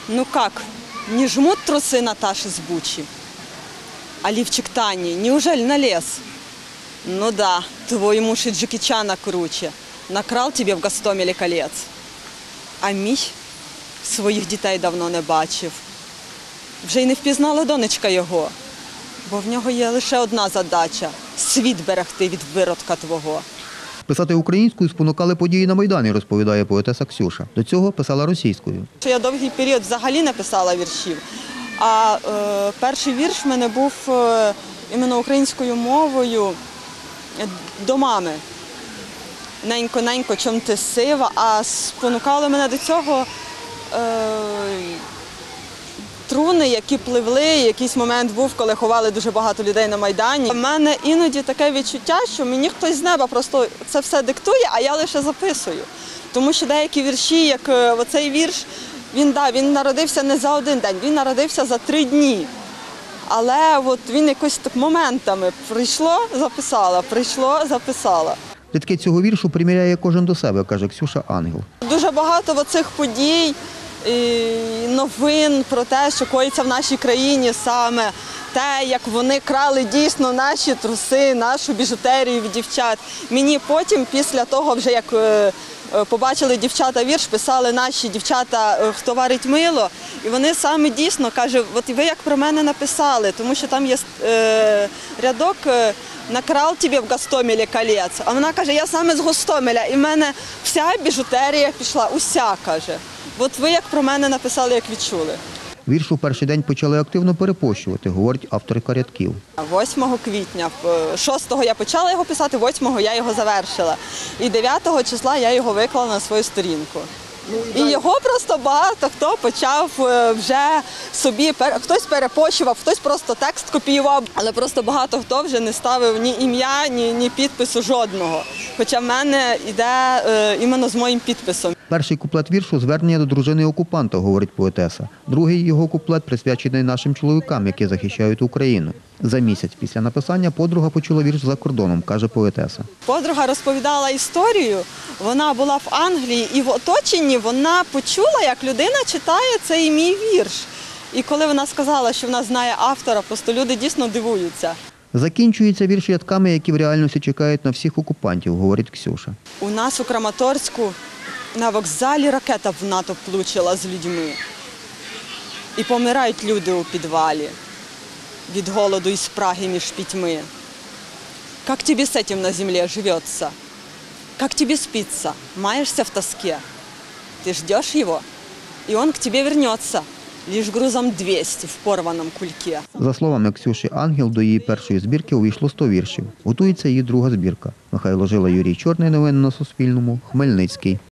Ну как, не жмут трусы Наташи с Бучи? А лифчик Тани неужели налез? Ну да, твой муж и Джеки Чана круче. Накрал тебе в Гостомелі колець. А мій своїх дітей давно не бачив. Вже й не впізнала донечка його. Бо в нього є лише одна задача – світ берегти від виродка твого. Писати українською спонукали події на Майдані, розповідає поетеса Ксюша. До цього писала російською. Я довгий період взагалі не писала віршів. А перший вірш в мене був іменно українською мовою до мами. Ненько, ненько, чом ти сива, а спонукало мене до цього труни, які пливли. Якийсь момент був, коли ховали дуже багато людей на Майдані. У мене іноді таке відчуття, що мені хтось з неба просто це все диктує, а я лише записую. Тому що деякі вірші, як оцей вірш, він народився не за один день, він народився за 3 дні. Але от він якось так моментами прийшло, записала, прийшло, записала. Рядки цього віршу приміряє кожен до себе, каже Ксюша Ангел. Дуже багато оцих подій, новин про те, що коїться в нашій країні, саме те, як вони крали дійсно наші труси, нашу біжутерію від дівчат. Мені потім, після того, вже як побачили дівчата вірш, писали наші дівчата, хто варить мило, і вони саме дійсно кажуть, от ви як про мене написали, тому що там є рядок «Накрал тобі в Гостомелі колець», а вона каже, я саме з Гостомеля, і в мене вся біжутерія пішла, уся, каже. От ви як про мене написали, як відчули. Вірш у перший день почали активно перепощувати, говорить авторка рядків. 8 квітня, 6-го я почала його писати, 8-го я його завершила. І 9-го числа я його виклала на свою сторінку. І його просто багато хто почав вже собі, хтось перепощував, хтось просто текст копіював, але просто багато хто вже не ставив ні ім'я, ні підпису жодного. Хоча в мене йде іменно з моїм підписом. Перший куплет віршу – звернення до дружини окупанта, говорить поетеса. Другий його куплет присвячений нашим чоловікам, які захищають Україну. За місяць після написання подруга почула вірш за кордоном, каже поетеса. Подруга розповідала історію, вона була в Англії і в оточенні вона почула, як людина читає цей мій вірш. І коли вона сказала, що вона знає автора, просто люди дійсно дивуються. Закінчується вірш рядками, які в реальності чекають на всіх окупантів, говорить Ксюша. У нас у Краматорську на вокзалі ракета в НАТО влучила з людьми. І помирають люди у підвалі від голоду і спраги між пітьми. Как тебе с этим на земле живется? Как тебе спится? Маешься в тоске? Ты ждешь его, и он к тебе вернется, лишь грузом 200 в порваном кульке. За словами Ксюші Ангел, до її першої збірки увійшло 100 віршів. Готується її друга збірка. Михайло Жила, Юрій Чорний. Новини на Суспільному. Хмельницький.